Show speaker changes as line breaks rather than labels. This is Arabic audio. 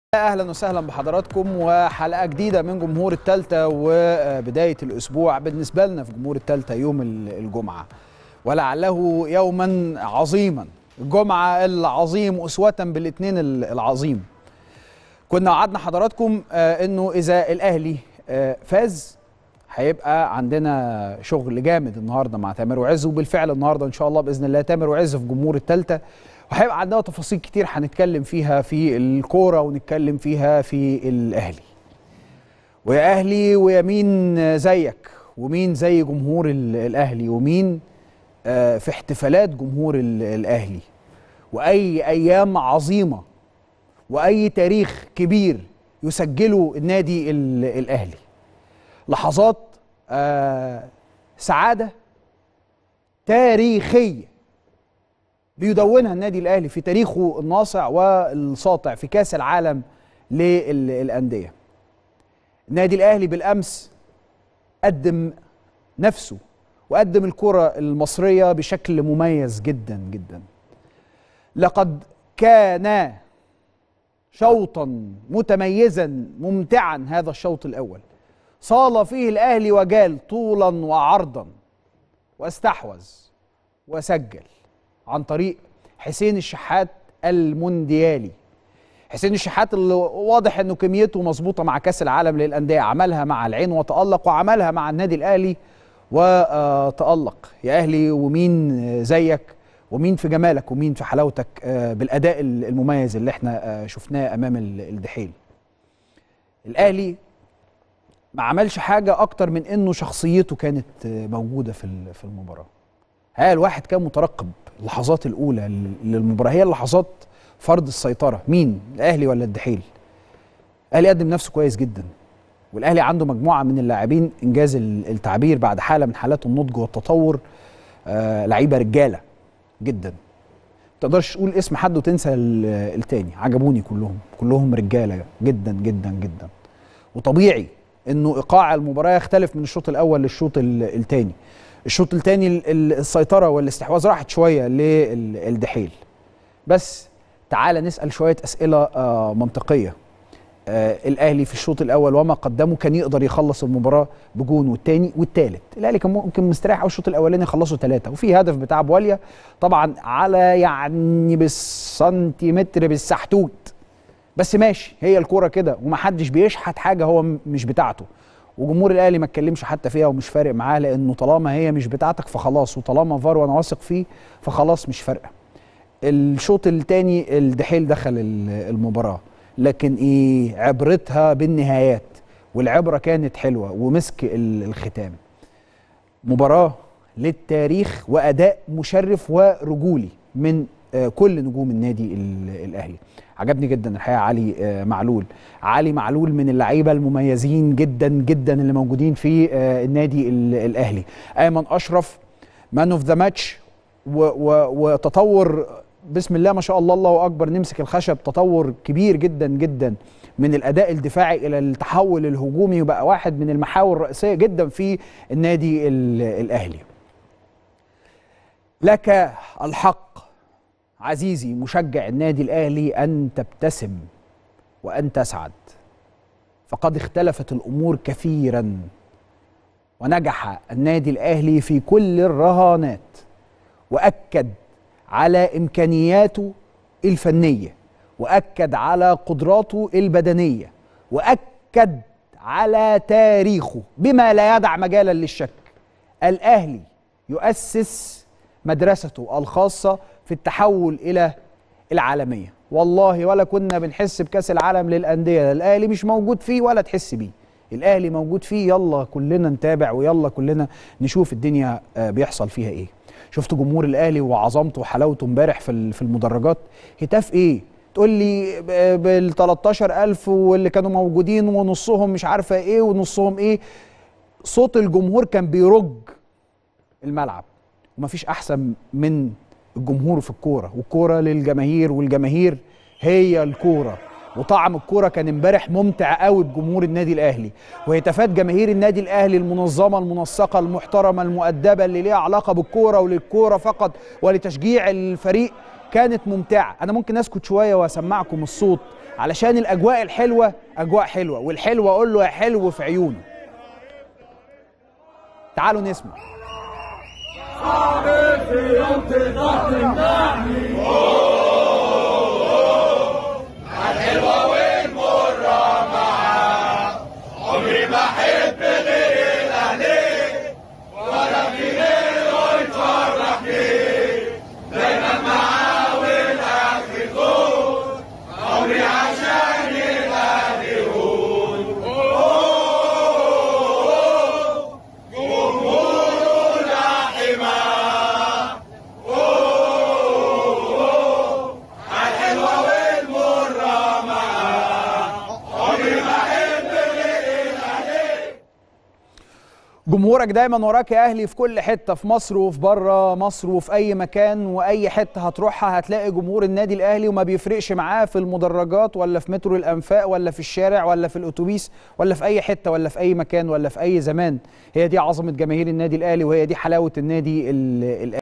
اهلا وسهلا بحضراتكم وحلقه جديده من جمهور التالتة وبدايه الاسبوع بالنسبه لنا في جمهور التالتة يوم الجمعه ولعله يوما عظيما. الجمعه العظيم اسوه بالاثنين العظيم. كنا وعدنا حضراتكم انه اذا الاهلي فاز هيبقى عندنا شغل جامد النهارده مع تامر وعز، وبالفعل النهارده ان شاء الله باذن الله تامر وعز في جمهور التالتة، وهيبقى عندنا تفاصيل كتير هنتكلم فيها في الكوره ونتكلم فيها في الاهلي. ويا اهلي ويا مين زيك ومين زي جمهور الاهلي ومين في احتفالات جمهور الاهلي، واي ايام عظيمه واي تاريخ كبير يسجله النادي الاهلي. لحظات سعاده تاريخيه بيدونها النادي الاهلي في تاريخه الناصع والساطع في كاس العالم للانديه. النادي الاهلي بالامس قدم نفسه وقدم الكره المصريه بشكل مميز جدا جدا. لقد كان شوطا متميزا ممتعا هذا الشوط الاول، صال فيه الاهلي وجال طولا وعرضا واستحوذ وسجل عن طريق حسين الشحات المونديالي. حسين الشحات اللي واضح انه كميته مظبوطه مع كاس العالم للانديه، عملها مع العين وتالق وعملها مع النادي الاهلي وتالق. يا اهلي ومين زيك ومين في جمالك ومين في حلاوتك بالاداء المميز اللي احنا شفناه امام الدحيل. الاهلي ما عملش حاجه اكتر من انه شخصيته كانت موجوده في المباراه. الواحد كان مترقب اللحظات الاولى للمباراه، هي لحظات فرض السيطره. مين الاهلي ولا الدحيل؟ الاهلي قدم نفسه كويس جدا، والاهلي عنده مجموعه من اللاعبين انجاز التعبير بعد حاله من حالات النضج والتطور، لعيبه رجاله جدا. ما تقدرش تقول اسم حد وتنسى التاني. عجبوني كلهم رجاله جدا جدا جدا. وطبيعي انه ايقاع المباراه يختلف من الشوط الاول للشوط الثاني. الشوط الثاني السيطره والاستحواذ راحت شويه للدحيل، بس تعال نسال شويه اسئله منطقيه. الاهلي في الشوط الاول وما قدمه كان يقدر يخلص المباراه بجون والثاني والثالث. الاهلي كان ممكن مستريح الشوط الاولاني يخلصوا 3، وفي هدف بتاع بواليا طبعا على يعني بالسنتيمتر بالسحتوت، بس ماشي، هي الكوره كده ومحدش بيشحت حاجه هو مش بتاعته. وجمهور الاهلي ما اتكلمش حتى فيها ومش فارق معاه، لانه طالما هي مش بتاعتك فخلاص، وطالما فار وانا واثق فيه فخلاص مش فارقه. الشوط الثاني الدحيل دخل المباراه، لكن عبرتها بالنهايات، والعبره كانت حلوه ومسك الختام. مباراه للتاريخ واداء مشرف ورجولي من كل نجوم النادي الاهلي. عجبني جدا الحقيقه علي معلول من اللعيبه المميزين جدا جدا اللي موجودين في النادي الاهلي. ايمن اشرف مان اوف ذا ماتش، وتطور بسم الله ما شاء الله، الله اكبر، نمسك الخشب. تطور كبير جدا جدا من الاداء الدفاعي الى التحول الهجومي، وبقى واحد من المحاور الرئيسيه جدا في النادي الاهلي. لك الحق عزيزي مشجع النادي الأهلي أن تبتسم وأن تسعد، فقد اختلفت الأمور كثيرا، ونجح النادي الأهلي في كل الرهانات، وأكد على إمكانياته الفنية، وأكد على قدراته البدنية، وأكد على تاريخه بما لا يدع مجالا للشك. الأهلي يؤسس مدرسته الخاصة في التحول إلى العالمية. والله ولا كنا بنحس بكأس العالم للأندية، الأهلي مش موجود فيه ولا تحس بيه. الأهلي موجود فيه، يلا كلنا نتابع ويلا كلنا نشوف الدنيا بيحصل فيها إيه. شفت جمهور الأهلي وعظمته وحلاوته امبارح في المدرجات. هتاف إيه؟ تقول لي بال 13,000 واللي كانوا موجودين ونصهم مش عارفة إيه ونصهم إيه. صوت الجمهور كان بيرج الملعب، ومفيش أحسن من الجمهور في الكوره، والكوره للجماهير، والجماهير هي الكوره. وطعم الكوره كان امبارح ممتع قوي بجمهور النادي الاهلي، وهتافات جماهير النادي الاهلي المنظمه المنسقه المحترمه المؤدبه اللي ليها علاقه بالكوره وللكوره فقط ولتشجيع الفريق كانت ممتعه. انا ممكن اسكت شويه واسمعكم الصوت علشان الاجواء الحلوه اجواء حلوه، والحلوه اقول له يا حلو في عيونه. تعالوا نسمع.
الحلوة والمرة معاه، عمري ما أحب غير الأهلي، ولا في غيره يفرحني، دايما معاه والآخر جول، عمري عشان الأهلي يقول جمهوره لا حماه، الحلوة والمرة معاه، عمري ما أحب غير الأهلي.
جمهورك دايما وراك يا اهلي في كل حته، في مصر وفي بره مصر وفي اي مكان واي حته هتروحها هتلاقي جمهور النادي الاهلي، وما بيفرقش معاه في المدرجات ولا في مترو الانفاق ولا في الشارع ولا في الاتوبيس ولا في اي حته ولا في اي مكان ولا في اي زمان. هي دي عظمه جماهير النادي الاهلي، وهي دي حلاوه النادي الاهلي.